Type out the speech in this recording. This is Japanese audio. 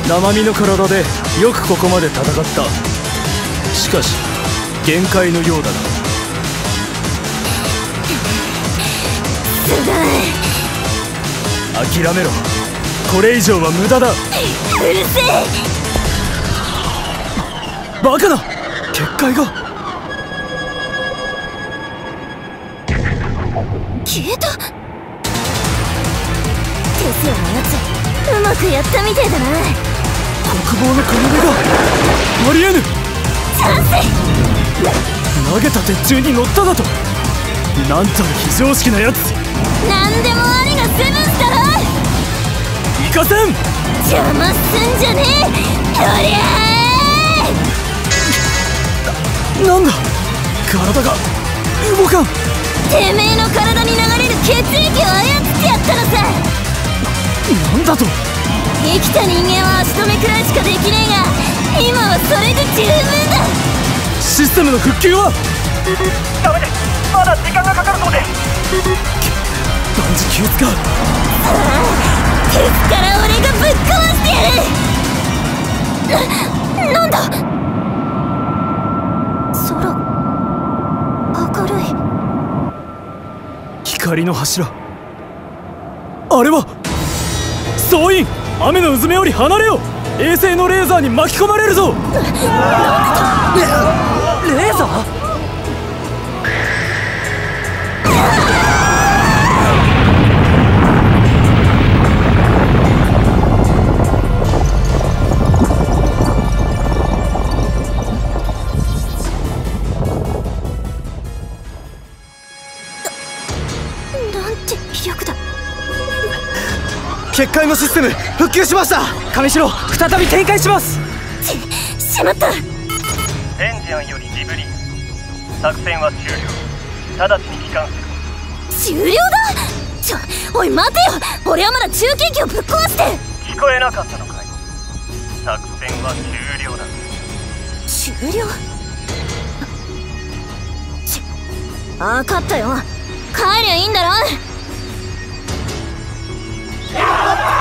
生身の体でよくここまで戦った。しかし限界のようだな。 すごい。 諦めろ。これ以上は無駄だ。うるせえ。 バカな。結界が消えた。テスラのやつうまくやったみてえだな。 国防の要がありえぬ。 チャンス。 投げた鉄柱に乗っただと。なんたる非常識なやつ。 なんでもありがセブンスだろ。 行かせん。 邪魔すんじゃねえ。とりゃーなんだ。体が動かん。 てめえの体に流れる血液を操ってやったのさ。 なんだと。 生きた人間は足止めくらいしかできねえが、今はそれで十分だ。 システムの復旧はダメです。まだ時間がかかるそうで。万事休すか。 鉄から俺がぶっ壊してやる。なんだ。空明るい。 光の柱。あれは総員。雨の渦目より離れよ。衛星のレーザーに巻き込まれるぞ。レーザー。 なんて威力だ。 結界のシステム復旧しました。上白、再び展開します。 しまった。 エンジアンよりリブリー。作戦は終了。直ちに帰還する。 終了だ。おい待てよ。俺はまだ中継機をぶっ壊して。 聞こえなかったのかい。作戦は終了だ。 終了。分かったよ。帰りゃいいんだろ。